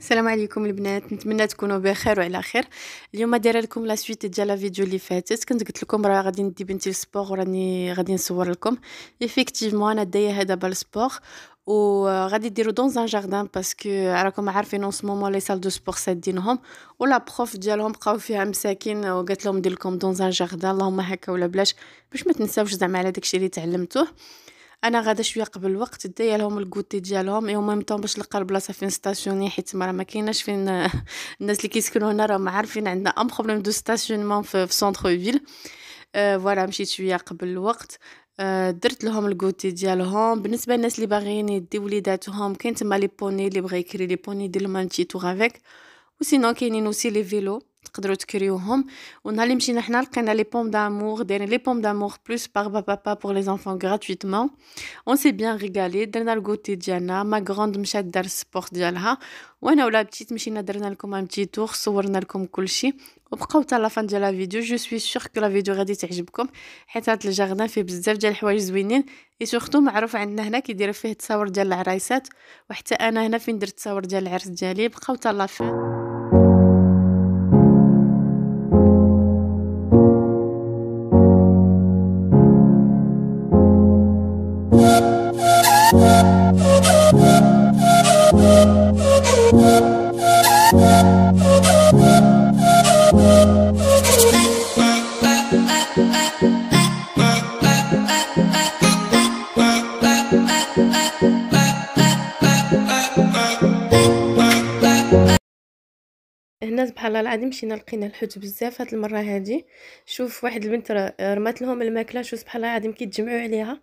السلام عليكم البنات، نتمنى تكونوا بخير وعلى خير. اليوم دايره لكم لا سويت ديال لا فيديو اللي فاتت. كنت قلت لكم راه غادي ندي بنتي للسبور وراني غادي نصور لكم. ايفيكتيفمون انا دايه دابا للسبور وغادي ديرو دون ان جاردان باسكو راكم عارفين اون سمومون لي سال دو سبور سادينهم ولا بروف ديالهم بقاو فيها مساكين وقالت لهم ندير لكم دون ان جاردان اللهم هكا ولا بلاش باش ما تنساوش زعما على داكشي اللي تعلمتوه. انا غادا شويه قبل الوقت دايه لهم الكوتي ديالهم اي ميم طون باش نلقى البلاصه فين ستاسيوني حيت ما كايناش فين الناس اللي كيسكنوا هنا راهم عارفين عندنا ام بروبليم دو ستاسيونمون في سونتر فيل. فوالا مشيت شويه قبل الوقت. درت لهم الكوتي ديالهم. بالنسبه للناس اللي باغيين يديو وليداتهم كاين تما لي بوني اللي بغى يكري لي بوني يدير لهم ان بتي تور افيك. وسينو كاينين اوسي لي فيلو تقدروا تكريوهم. ونهار اللي مشينا حنا لقينا لي بوم دامور دايرين لي بوم دامور بلوس بار بابا بور لي زانفون غراتويتمون. اون سي بيان ريغالي درنا الكوتي ديالنا ما غروند مشات دار السبور ديالها وانا ولا بتيت مشينا درنا لكم ان بتي تور صورنا لكم كلشي وبقاو حتى لا فان ديال لا فيديو. جو سوي سور كو لا فيديو غادي تعجبكم حيت هاد الجاردان فيه بزاف ديال الحوايج زوينين اي سورتو معروف عندنا هنا كيديروا فيه التصاور ديال العرايسات وحتى انا هنا فين درت التصاور ديال العرس ديالي. بقاو حتى لا فان. هنا سبحان الله العظيم مشينا لقينا الحوت بزاف هاد المره هادي. شوف واحد البنت رمات لهم الماكله. شوف سبحان الله العظيم كيتجمعوا عليها.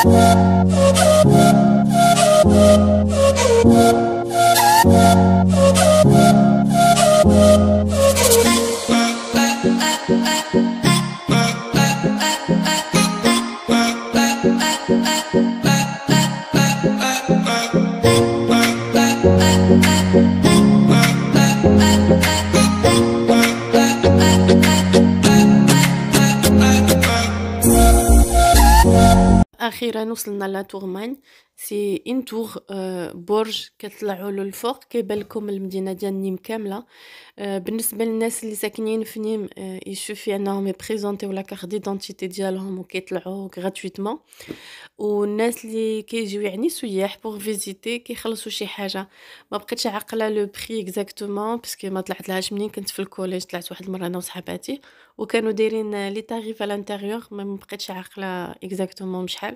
أخيرا وصلنا لا تورمان. سي ان تور برج كتطلعوا له الفوق، كيبان لكم المدينه ديال نيم كامله. بالنسبه للناس اللي ساكنين في نيم يشوفي انهم يبريزونطيو لا كارت ديدونتيتي ديالهم وكيطلعوا غراتويتمون. والناس اللي كيجيو يعني سياح بوغ فيزيتي كيخلصوا شي حاجه. ما بقيتش عاقله لو بري اكزاكتومون باسكو ما طلعت لهاش منين كنت في الكوليج. طلعت واحد المره انا وصحباتي وكانوا دايرين لي تاريف على الانتيريور، ما بقيتش عاقله اكزاكتومون شحال.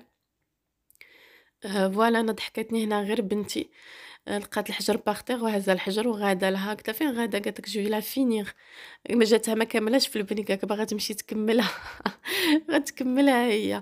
فوالا انا ضحكتني هنا غير بنتي. لقات الحجر باغتيغ وهزه الحجر وغادا لها. قلت لها فين غادا؟ قالت لك جو لا فينيغ. ما جاتها ما كملاش في البني، قالك باغا تمشي تكملها. غتكملها هي.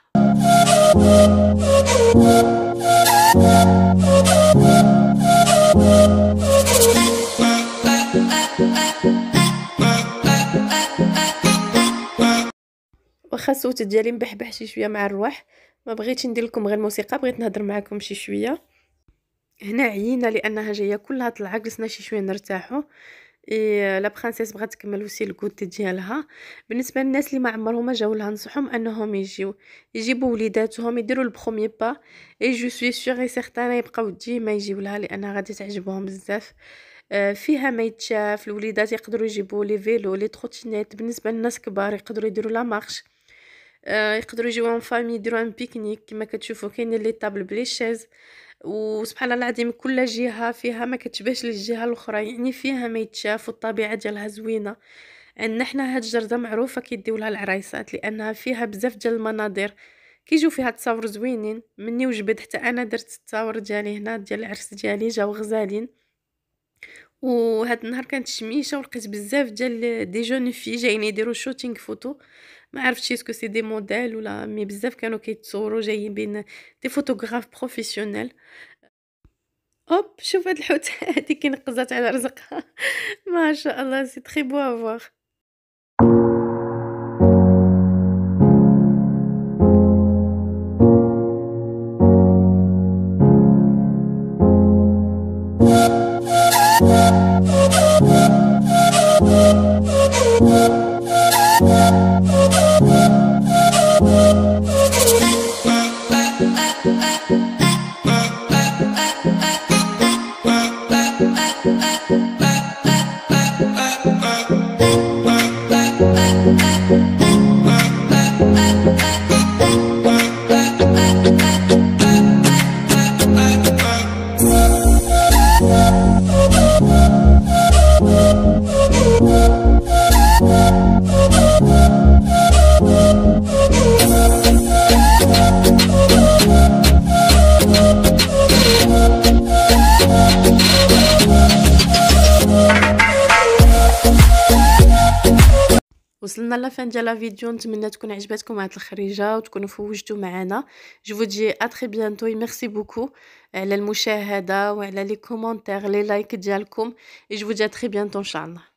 واخا الصوت ديالي مبحبح شي شويه مع الرواح، ما بغيتش ندير لكم غير موسيقى، بغيت نهضر معكم شي شويه. هنا عيينا لانها جايه كلها طلعه، جلسنا شي شويه نرتاحوا. لا برانسيس بغات تكمل وسي الكوت ديالها. بالنسبه للناس اللي ما عمرهم جاو لها، نصحهم انهم يجيبوا وليداتهم يديروا البروميي با، اي جو سوي سيغ اي سيغتان يبقاو ديما يجيو لها لانها غادي تعجبهم بزاف. فيها ما يتشاف. الوليدات يقدروا يجيبوا لي فيلو لي تروتينيت. بالنسبه للناس كبار يقدروا يديروا لا مارش. يقدروا يجيو اون فامي يديروا ان بيكنيك كما كتشوفوا. كاينين لي طابل بلي شيز. وسبحان الله العظيم كل جهه فيها ما كتشبهش للجهه الاخرى، يعني فيها ما يتشاف والطبيعه ديالها زوينه. عندنا حنا هاد الجرده معروفه كيديو لها العرايسات لانها فيها بزاف ديال المناظر كيجيو فيها تصاور زوينين. مني وجبت حتى انا درت التصاور ديالي هنا ديال العرس ديالي، جاو غزالين. وهاد النهار كانت شميشه ولقيت بزاف ديال دي جون في جايين يديروا شوتينغ فوتو. ما عرفتش اسكو سي دي موديل ولا مي بزاف كانوا كيتصوروا جايين بين دي فوتوغراف بروفيسيونيل. هوب شوف هاد الحوت هادي كينقزات على رزقها. ما شاء الله سي تري بو افوار. وصلنا لافان ديال لا فيديو. نتمنى تكون عجبتكم هاد الخريجه وتكونوا فوجتوا معنا. جو فو دي ا تري بيانتو. ميرسي بوكو على المشاهده وعلى لي كومونتير لي لايك ديالكم. جو فو دي ا تري بيانتو ان شاء الله.